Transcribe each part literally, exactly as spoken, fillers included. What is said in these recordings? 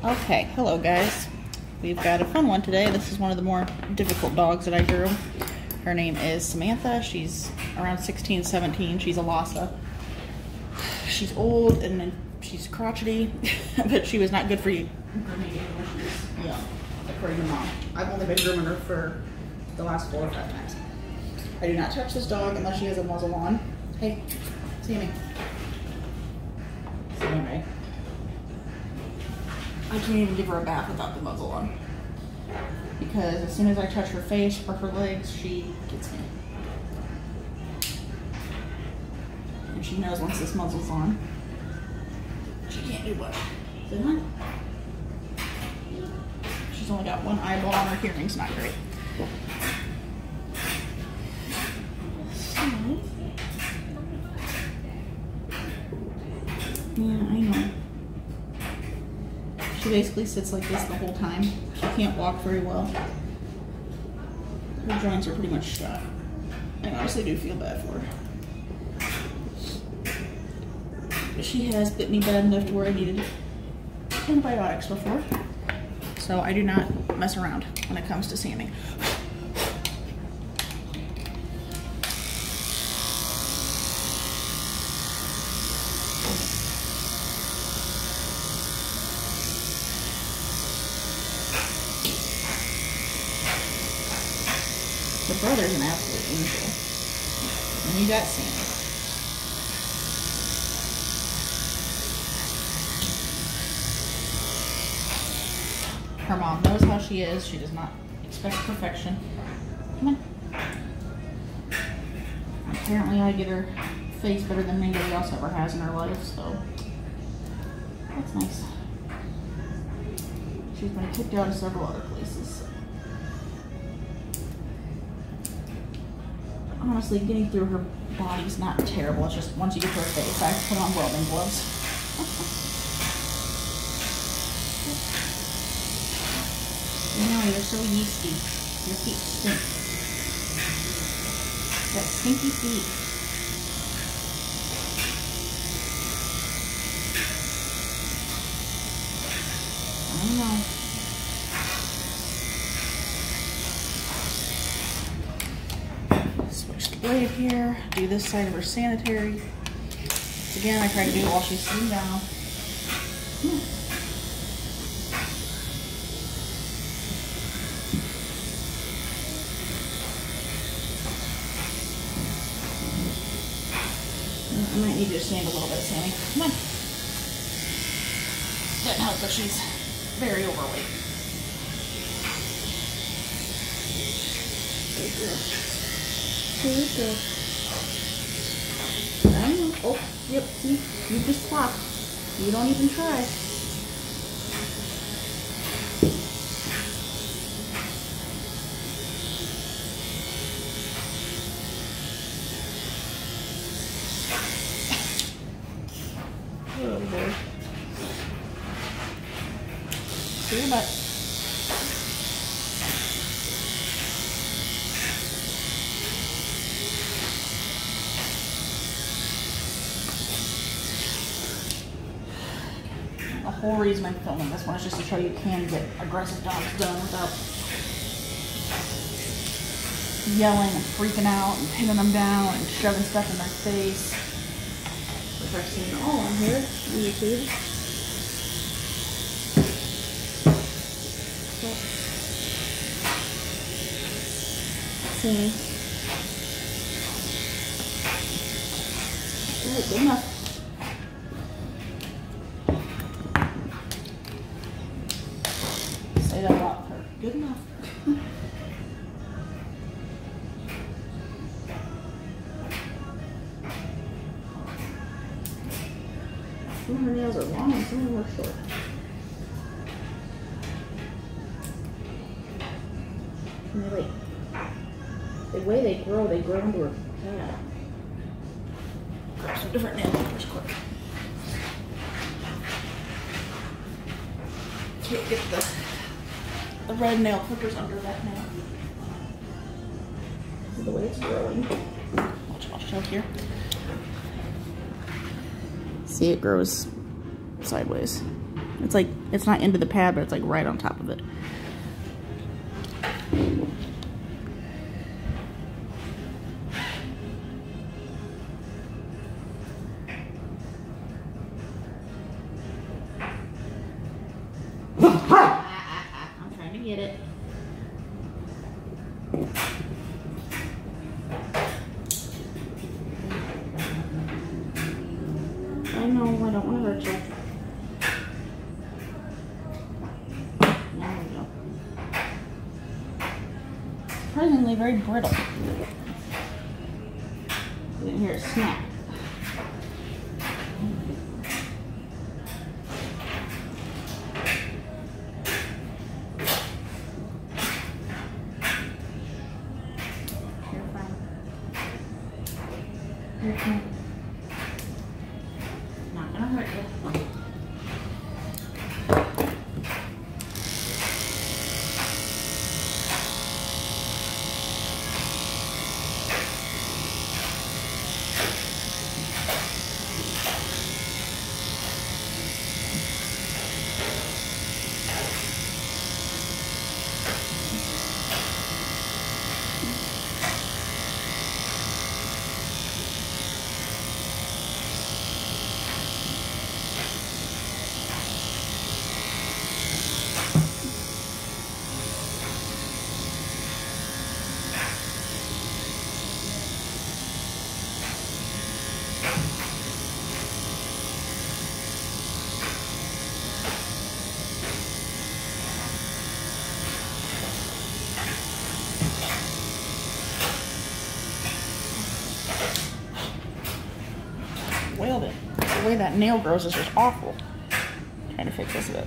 Okay, hello guys. We've got a fun one today. This is one of the more difficult dogs that I grew. Her name is Samantha. She's around sixteen, seventeen. She's a Lhasa. She's old and she's crotchety, but she was not good for you. Yeah, according to mom. I've only been grooming her for the last four or five times. I do not touch this dog unless she has a muzzle on. Hey, Sammy. Sammy. I can't even give her a bath without the muzzle on. Because as soon as I touch her face or her legs, she gets me. And she knows once this muzzle's on, she can't do much. So, she's only got one eyeball and her hearing's not great. So, yeah, I know. She basically sits like this the whole time. She can't walk very well. Her joints are pretty much shot. I honestly do feel bad for her. But she has bit me bad enough to where I needed antibiotics before. So I do not mess around when it comes to Sammy. The brother's an absolute angel. And you got Sammy. Her mom knows how she is. She does not expect perfection. Come on. Apparently I get her face better than anybody else ever has in her life, so that's nice. She's been kicked out of several other places. So. Honestly, getting through her body's not terrible. It's just once you get to her face, I have to put on welding gloves. You know, you're so yeasty. Your feet stink. That stinky feet. I know. Switch the blade here. Do this side of her sanitary. Again, I try to do it while she's sitting down. Hmm. I might need you to stand a little bit, Sammy. Come on. Doesn't help that she's very overweight. Good girl. Good girl. I know. Oh, yep. See, you just stop. You don't even try. Oh boy. See your butt. The whole reason I'm filming this one is just to show you can get aggressive dogs done without yelling and freaking out and pinning them down and shoving stuff in their face. Which I've seen all on here on YouTube. See. Alright, good enough. Say that a lot with her. Good enough. Some of her nails are long and some of them are short. And they like, the way they grow, they grow into her pad. Grab some different nail clippers quick. Can't get the, the red nail clippers under that nail. This is the way it's growing. Watch, I'll show here. See, it grows sideways. It's like, it's not into the pad, but it's like right on top of it. I'm trying to get it. I know, I don't want to hurt you. There we go. Surprisingly very brittle. You didn't hear it snap. You're fine. You're fine. Not gonna hurt you. Wailed it. The way that nail grows is just awful. Trying to fix this a bit.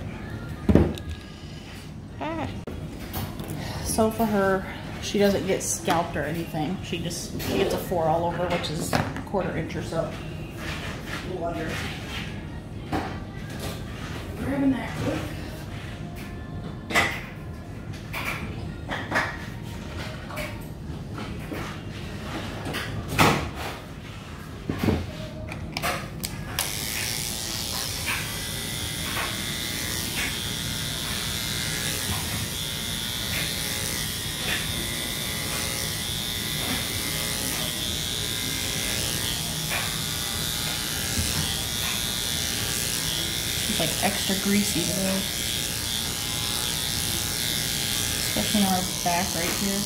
Ah. So for her, she doesn't get scalped or anything. She just she gets a four all over, which is a quarter inch or so. A little under. Grabbing that quick. It's like extra greasy today. Especially on our back right here.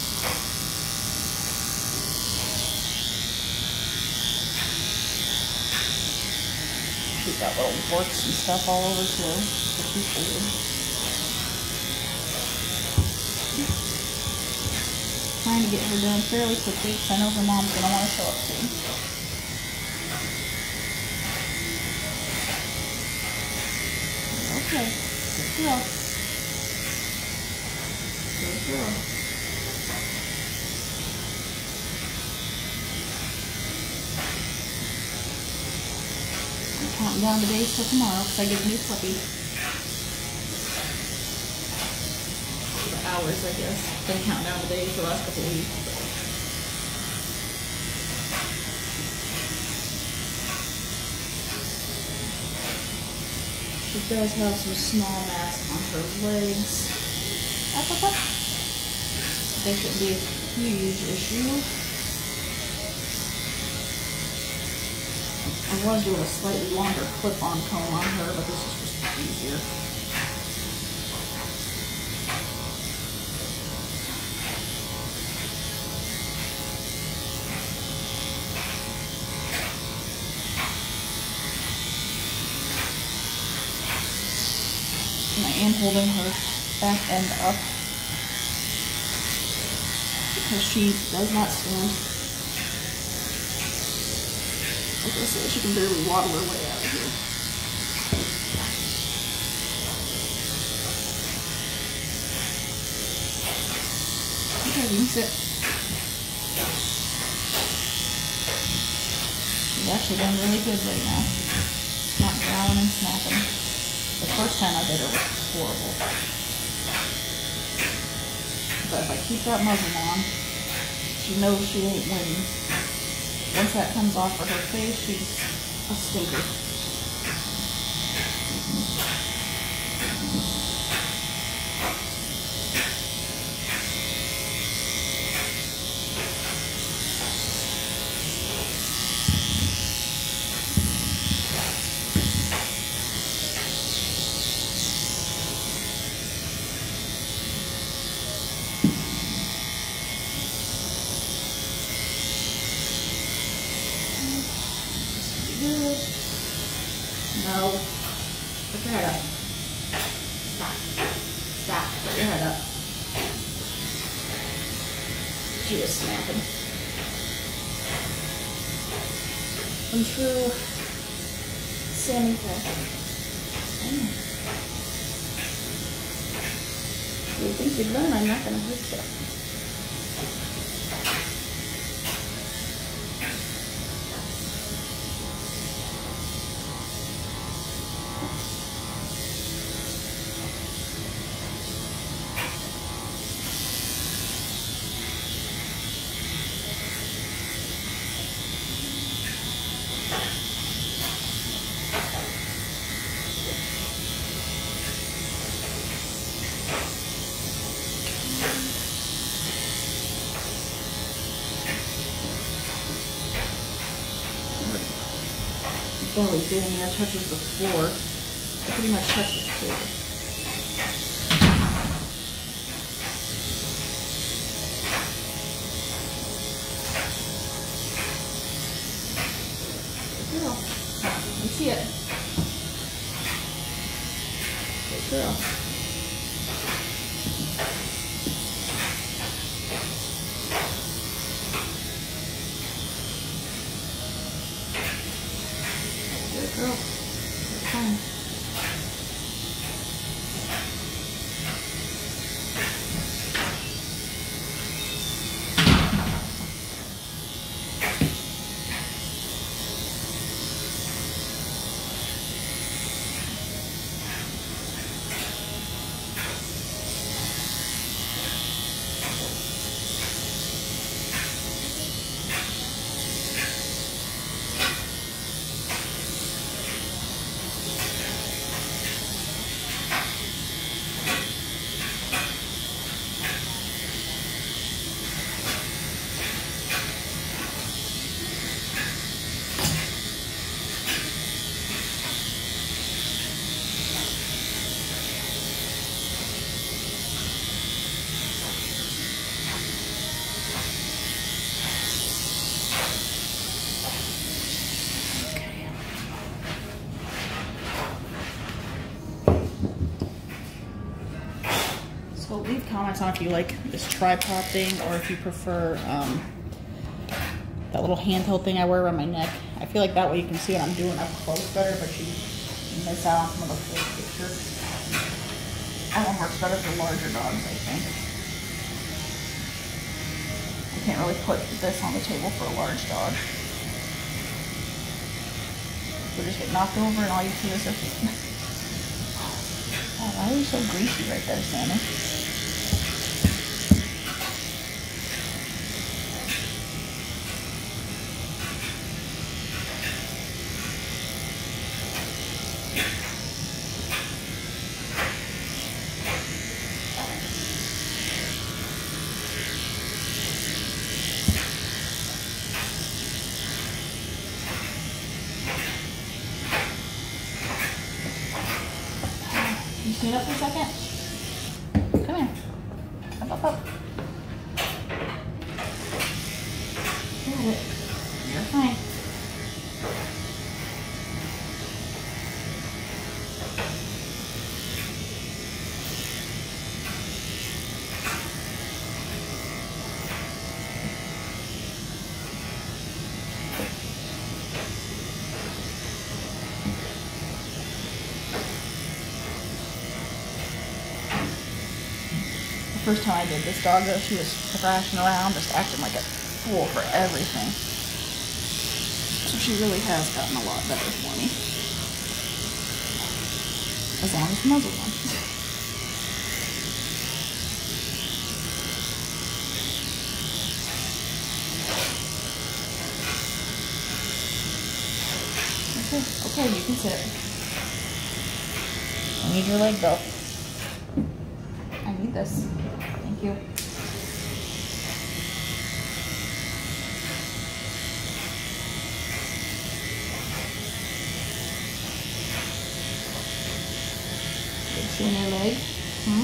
She's got little warts and stuff all over too, which is weird. Trying to get her done fairly quickly because I know her mom's gonna want to show up soon. Okay, good girl. Good girl. I'm counting down the days till tomorrow because I get a new puppy. The hours, I guess. Been counting down the days the last couple of weeks. But. She does have some small mass on her legs. Up, up, up. They shouldn't be a huge issue. I was doing a slightly longer clip-on comb on her, but this is just easier. And I am holding her back end up because she does not stand. Like I said, she can barely waddle her way out of here. Okay, you can sit. She's actually doing really good right now. Not growling and snapping. The first time I did her was horrible. But if I keep that muzzle on, she knows she ain't winning. Once that comes off of her face, she's a stinker. She is snapping. In true Sammy fashion. If you think you're done, I'm not going to hurt you. Belly down there touches the floor. I pretty much touch the floor. Good girl. Let me see it. Good girl. Girl, it's fine. So leave comments on if you like this tripod thing or if you prefer um, that little handheld thing I wear around my neck. I feel like that way you can see what I'm doing up close better, but you miss out on some of the full picture. That one works better for larger dogs, I think. I can't really put this on the table for a large dog. You'll just get knocked over and all you see is their feet. Oh, why are you so greasy right there, Sammy? Can you stand up for a second? Come here. Up, up, up. Got it. You're fine. The first time I did this dog, though, she was thrashing around, just acting like a fool for everything. So she really has gotten a lot better for me. As long as the muzzle's on. Okay, okay, you can sit. I need your leg though. I need this. Thank you. Seeing your leg? Hmm?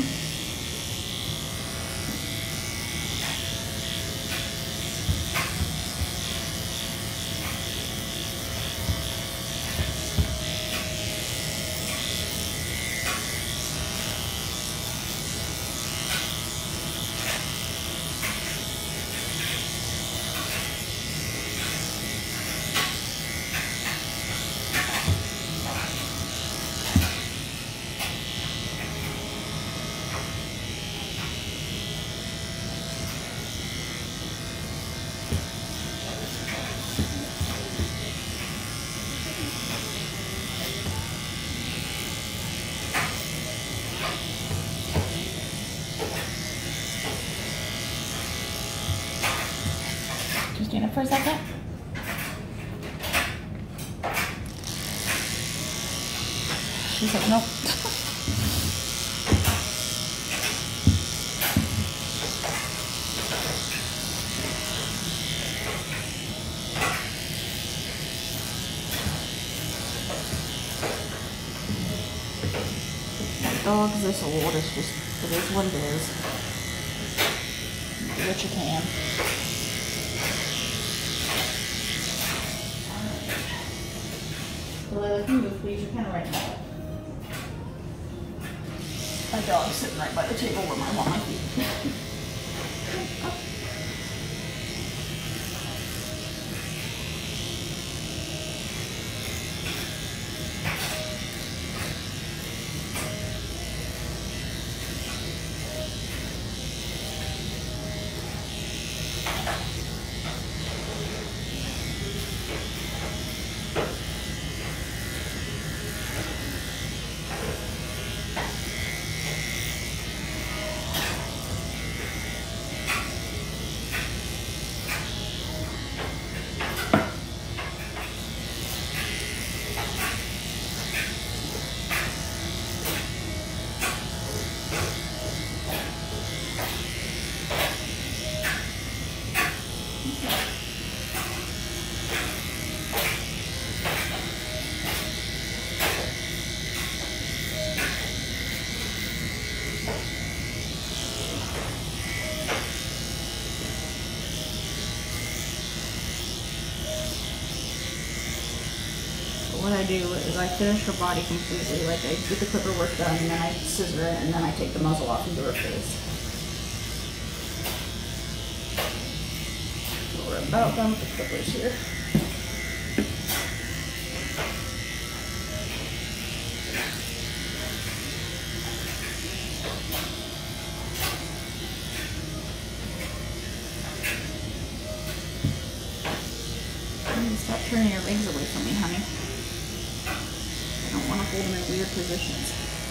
Stand up for a second. She's like, nope. Dogs this old, it's just, it is what it is. Do what you can. Well, if you move, please, you're kind of right now. My dog's sitting right by the table where my mom might be. What I do is I finish her body completely, like I get the clipper work done and then I scissor it and then I take the muzzle off and do her face. So we're about done with the clippers here. Stop turning your legs away from me, honey. I don't want to hold them in weird positions.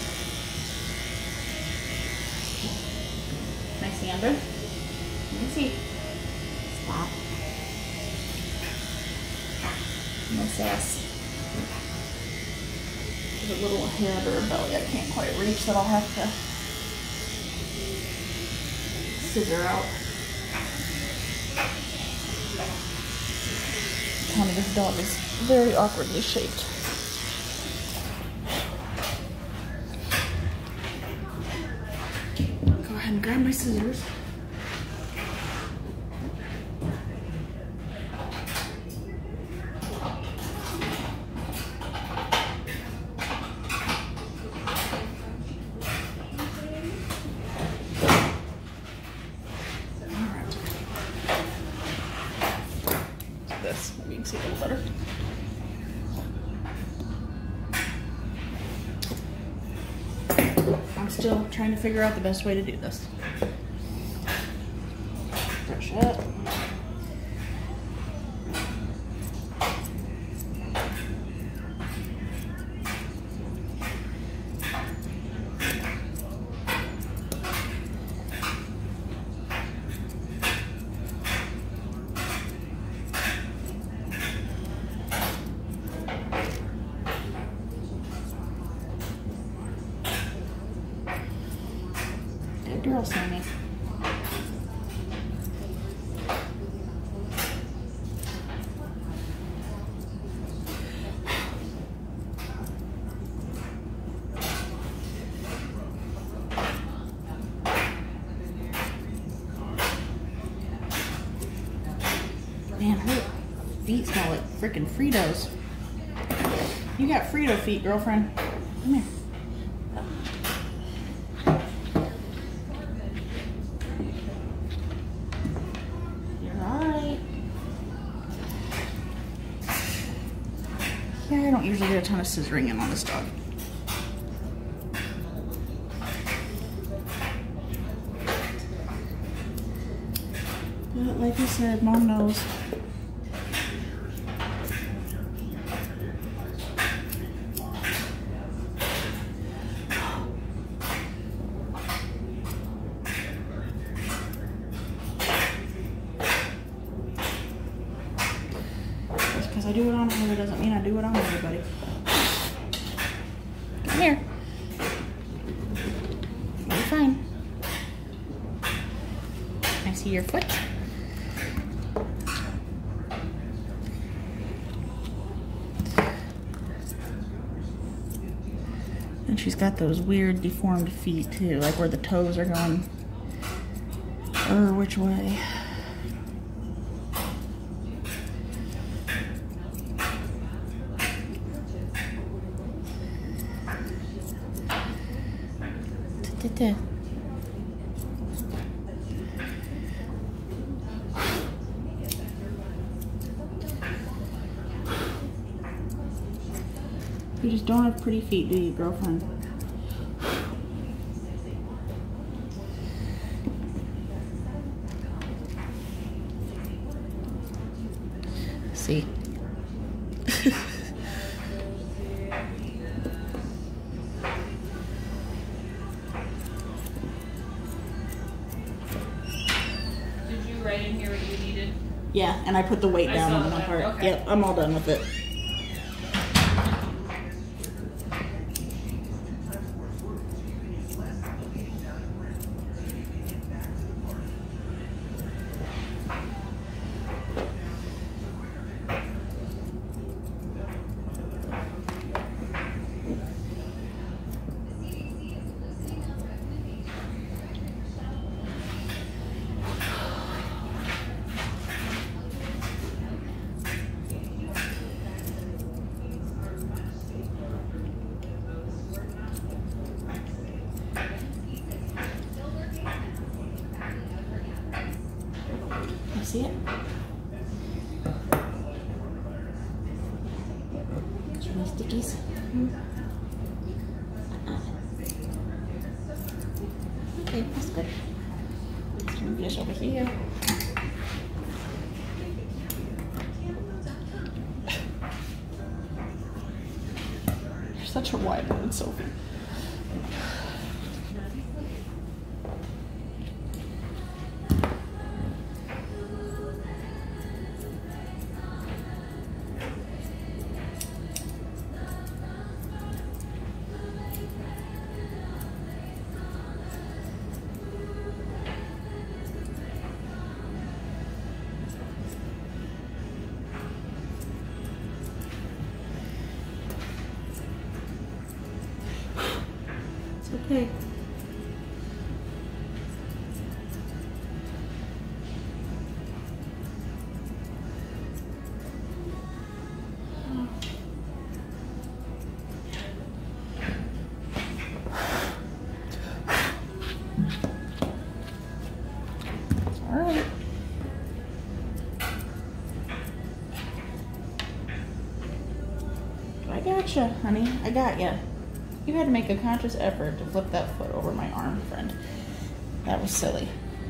Can I see under? Let me see. Stop. No sass. There's a little head or a belly I can't quite reach that I'll have to scissor out. Honey, this dog is very awkwardly shaped. Go ahead and grab my scissors. This, maybe you can see a little better. I'm still trying to figure out the best way to do this. Brush it. Girl, Sammy. Man, her feet smell like freaking Fritos. You got Frito feet, girlfriend. Come here. I don't usually get a ton of scissoring in on this dog. But like I said, Mom knows. do it on her doesn't mean I do it on everybody. Come here. You're fine. I see your foot. And she's got those weird deformed feet too, like where the toes are going, or which way. You just don't have pretty feet, do you, girlfriend? See? Did you write in here what you needed? Yeah, and I put the weight I down saw on one that. part. Okay. Yep, I'm all done with it. See it? Those are my stickies. Uh-uh. Okay, that's good. Let's move this over here. You're such a wide woman, Sophie. Okay. All right. I gotcha, honey. I got ya. You had to make a conscious effort to flip that foot over my arm, friend. That was silly.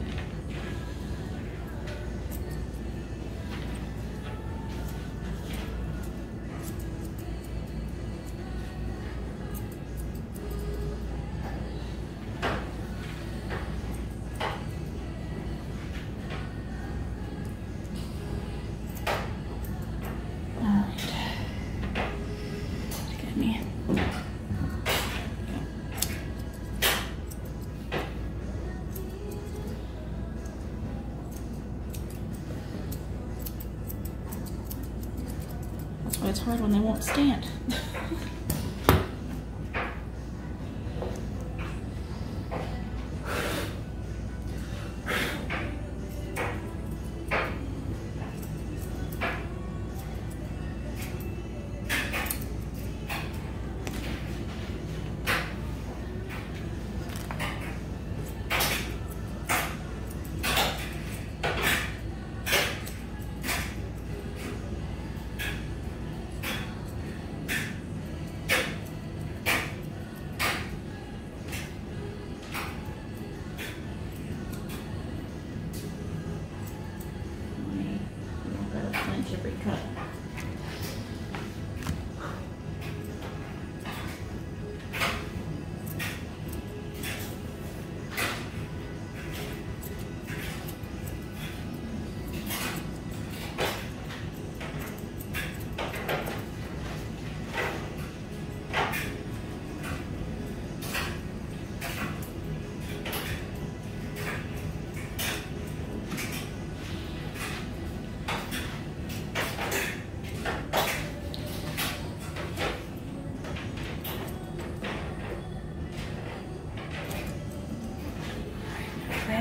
All right. Get me. It's hard when they won't stand.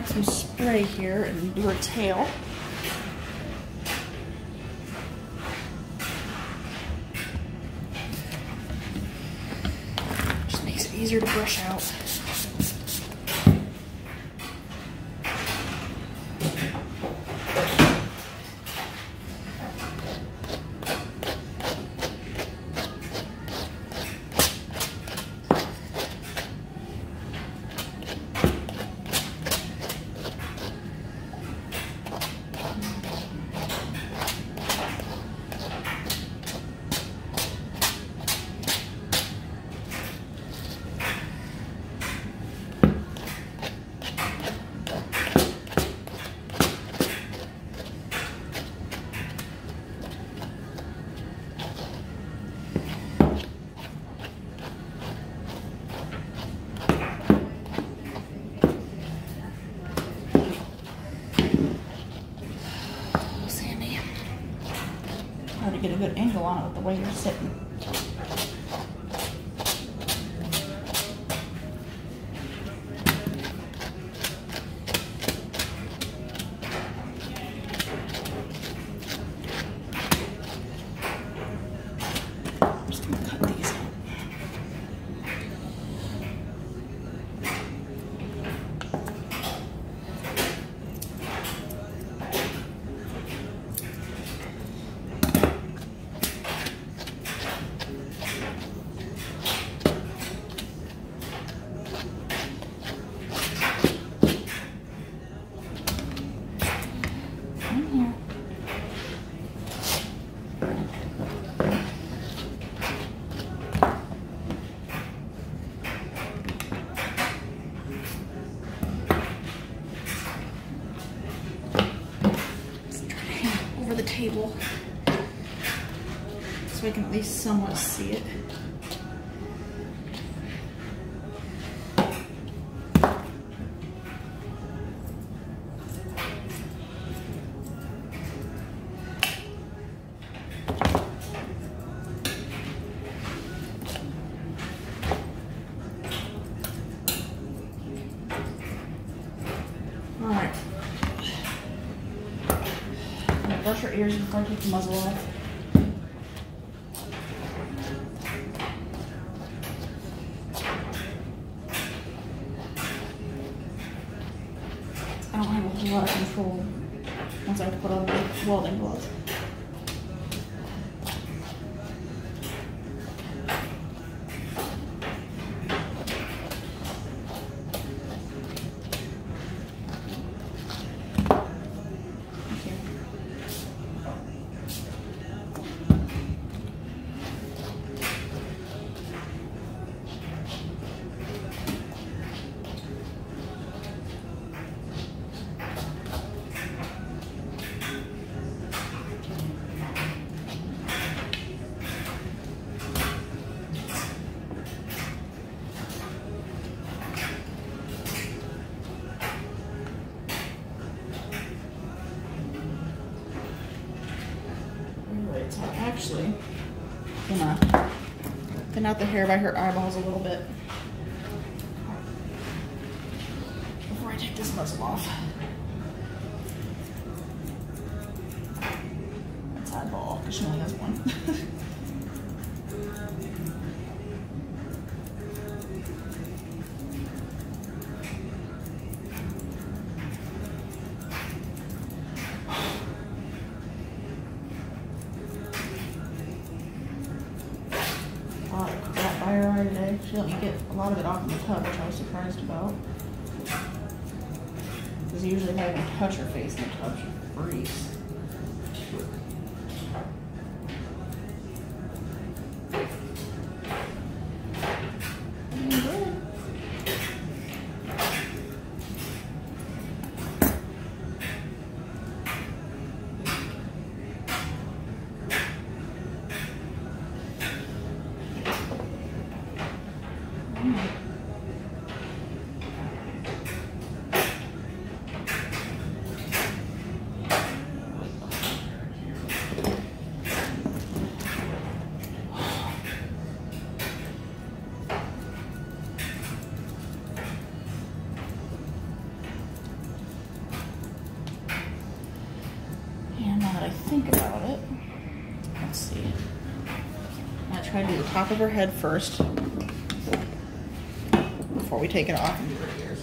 add some spray here and do her tail. Just makes it easier to brush out. Hard to get a good angle on it with the way you're sitting. I'm just gonna cut these out. The table so I can at least somewhat see it. All right. Brush her ears before I take the muzzle off. I don't have a whole lot of control once I put on the welding gloves. So I'm actually gonna thin out the hair by her eyeballs a little bit before I take this muzzle off. That's eyeball, because she only has one. Today. She let me get a lot of it off in the tub, which I was surprised about. Because usually if I even touch her face in the tub, she freezes. think about it. Let's see. I'm gonna try to do the top of her head first before we take it off and do her ears.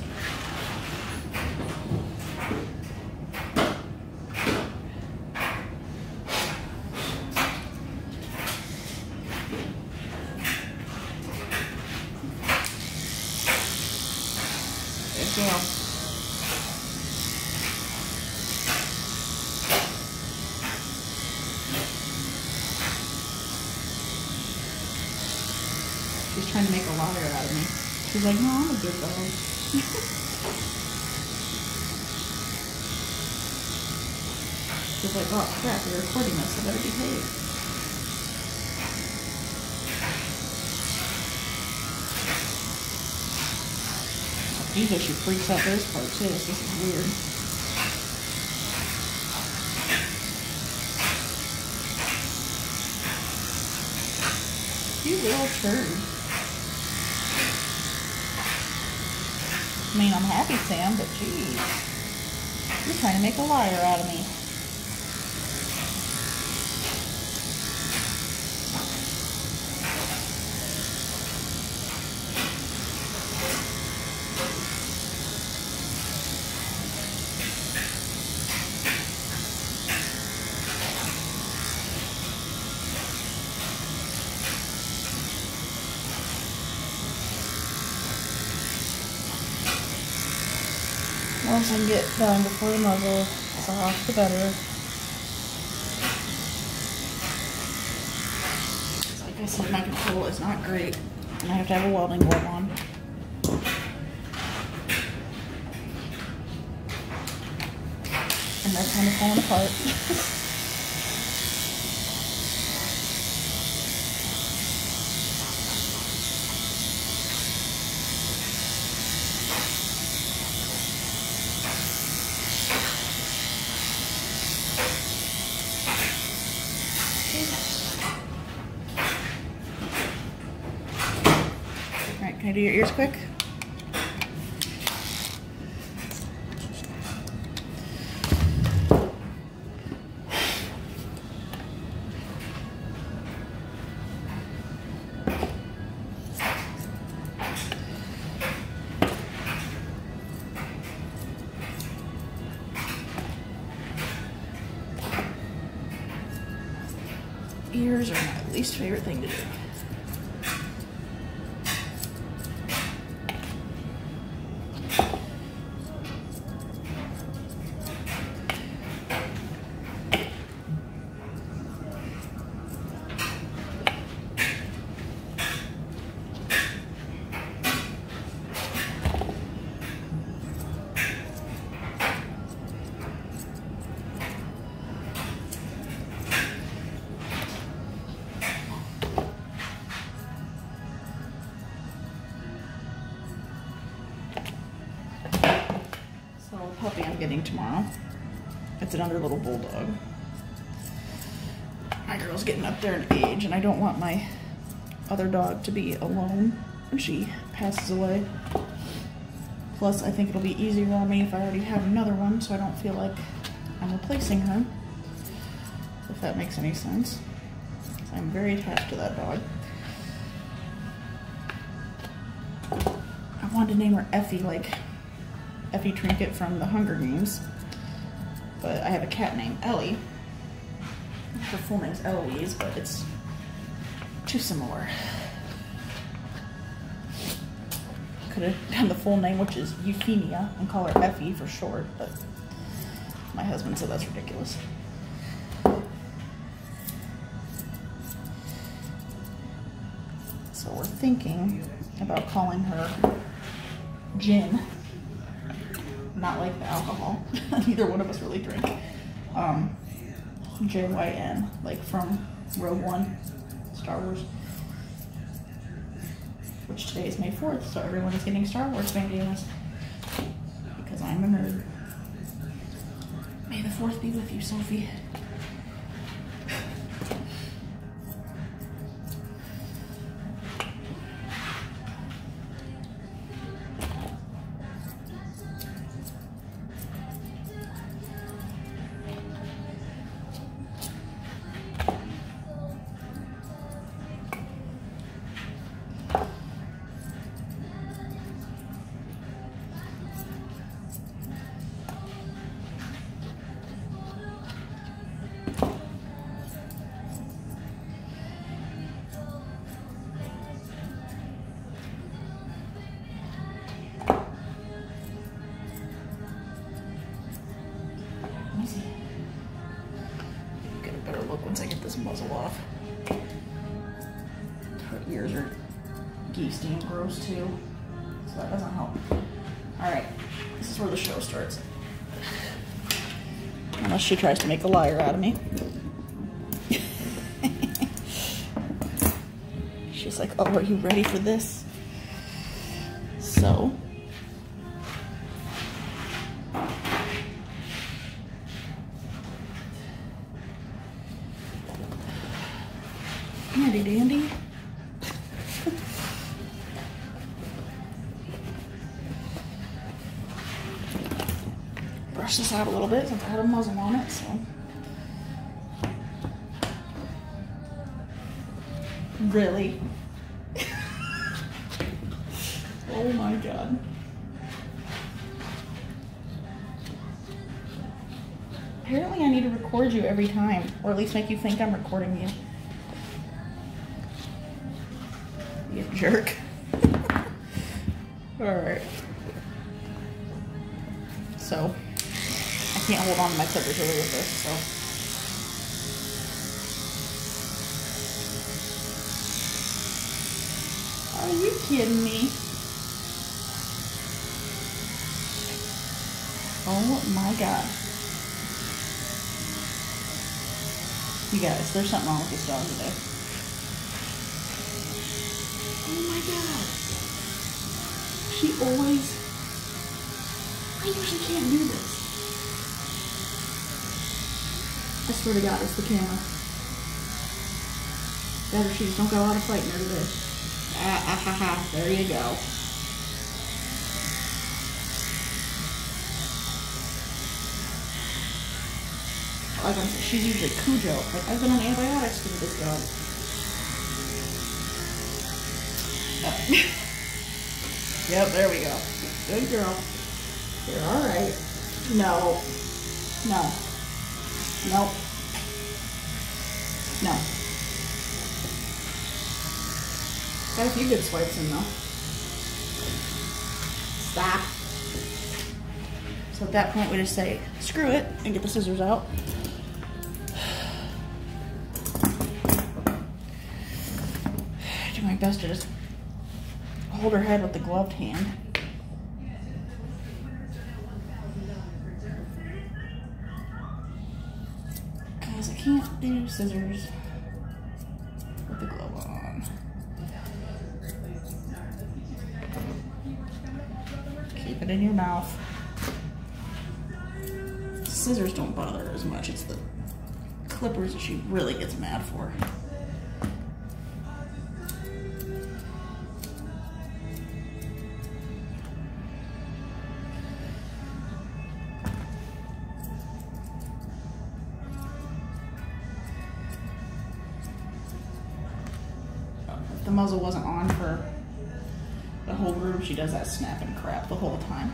Good girl. She's trying to make a liar out of me. She's like, no, I'm a good dog. She's like, oh crap, you're recording this, I better behave. Usually she freaks out this part too, so this is weird. You little turd. I mean, I'm happy, Sam, but geez. You're trying to make a liar out of me. Once I can get done before the muzzle is off, the better. Like I said, my control is not great, and I have to have a welding glove on. And they're kind of falling apart. Can I do your ears quick? Ears are my least favorite thing to do. Puppy I'm getting tomorrow. It's another little bulldog. My girl's getting up there in age, and I don't want my other dog to be alone when she passes away. Plus, I think it'll be easier on me if I already have another one, so I don't feel like I'm replacing her, if that makes any sense. I'm very attached to that dog. I wanted to name her Effie, like Effie Trinket from the Hunger Games, but I have a cat named Ellie. Her full name's Eloise, but it's too similar. Could have done the full name, which is Euphemia, and call her Effie for short, but my husband said that's ridiculous. So we're thinking about calling her Gin. Not like the alcohol. Neither one of us really drink. Um, J Y N, like from Rogue One, Star Wars. Which today is May fourth, so everyone is getting Star Wars bandanas. Because I'm a nerd. May the fourth be with you, Sophie. yeasty and gross too, so that doesn't help. All right, this is where the show starts. Unless she tries to make a liar out of me. She's like, oh, are you ready for this? So. Handy dandy. Brush this out a little bit since I had a muzzle on it, so. Really? Oh my god. Apparently I need to record you every time, or at least make you think I'm recording you. You jerk. Alright. So, I can't hold on to my clippers really with this, so. Are you kidding me? Oh my god. You guys, there's something wrong with this dog today. Oh my god. She always... I usually can't do this. I swear to god, it's the camera. Better she just don't go out of fighting her today. Ah, ah, ha, ha. There you go. Like I'm, she's usually Cujo. Like I've been on antibiotics for this dog. Oh. Yep, there we go. Good girl. You're all right. No. No. Nope. No. Got a few good swipes in though. Stop. So at that point we just say, screw it, and get the scissors out. Do my best to just hold her head with the gloved hand. Because I can't do scissors with the glove on. Keep it in your mouth. Scissors don't bother her as much. It's the clippers that she really gets mad for. If the muzzle wasn't on for the whole room, she does that snapping crap the whole time.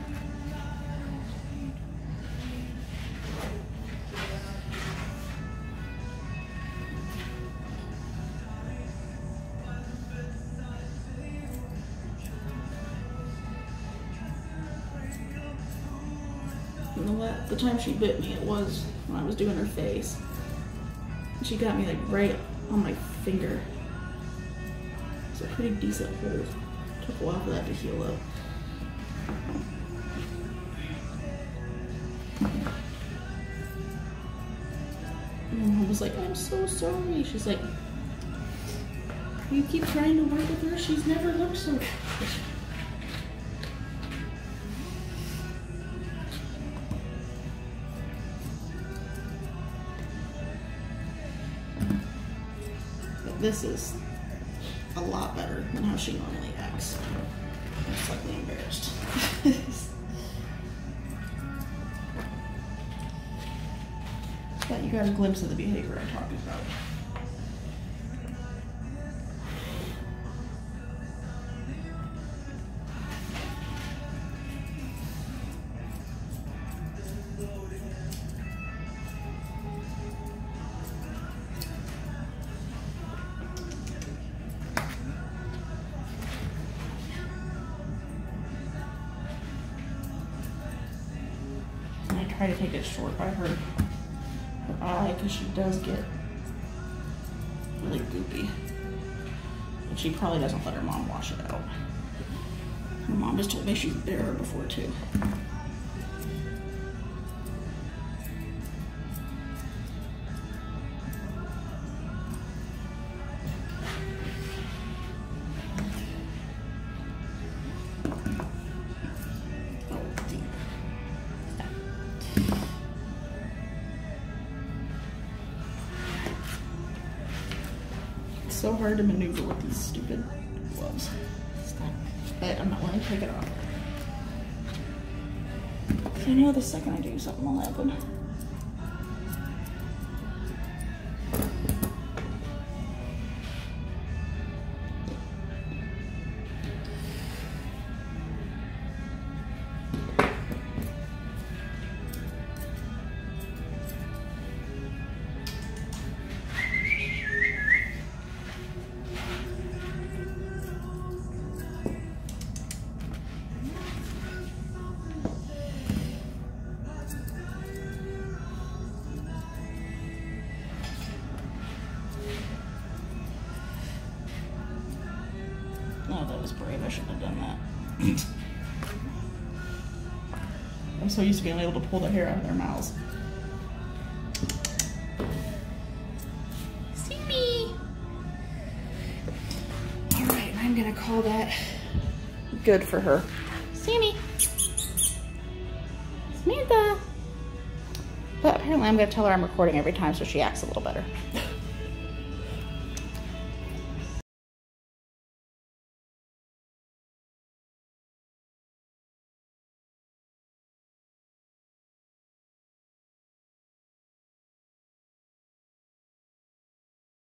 The time she bit me, it was when I was doing her face. She got me like right on my finger. It's a pretty decent hold. Took a while for that to heal up. And I was like, I'm so sorry. She's like, you keep trying to work with her. She's never looked so good. This is a lot better than how she normally acts. I'm slightly embarrassed. But you got a glimpse of the behavior I'm talking about. Try to take it short by her, her eye because she does get really goopy But she probably doesn't let her mom wash it out. Her mom just told me she's bit her before too. It's so hard to maneuver with these stupid gloves. But I'm not willing to take it off. I know the second I do something will happen. Oh, that was brave. I shouldn't have done that. I'm so used to being able to pull the hair out of their mouths. See me. All right, I'm gonna call that good for her. Sammy. Samantha. But apparently I'm gonna tell her I'm recording every time so she acts a little better.